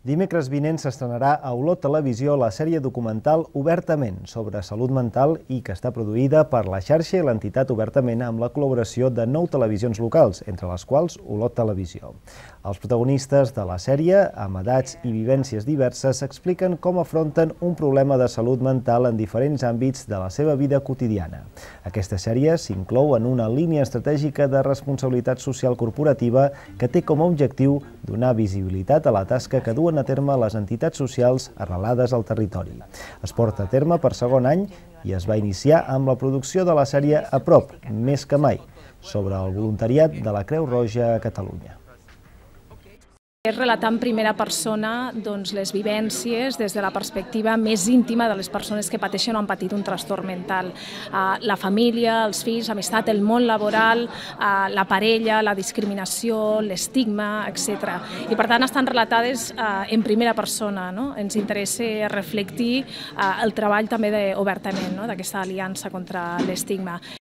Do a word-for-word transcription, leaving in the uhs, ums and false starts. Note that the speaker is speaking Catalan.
Dimecres vinent s'estrenarà a Olot Televisió la sèrie documental Obertament, sobre salut mental i que està produïda per la xarxa i l'entitat Obertament amb la col·laboració de nou televisions locals, entre les quals Olot Televisió. Els protagonistes de la sèrie, amb edats i vivències diverses, expliquen com afronten un problema de salut mental en diferents àmbits de la seva vida quotidiana. Aquesta sèrie s'inclou en una línia estratègica de responsabilitat social corporativa que té com a objectiu donar visibilitat a la tasca que duen a terme les entitats socials arrelades al territori. Es porta a terme per segon any i es va iniciar amb la producció de la sèrie A Prop, més que mai, sobre el voluntariat de la Creu Roja a Catalunya. És relatar en primera persona doncs, les vivències des de la perspectiva més íntima de les persones que pateixen o han patit un trastorn mental. Uh, la família, els fills, l'amistat, el món laboral, uh, la parella, la discriminació, l'estigma, etcètera. I per tant estan relatades uh, en primera persona. No? Ens interessa reflectir uh, el treball també d'Obertament, no? d'aquesta aliança contra l'estigma.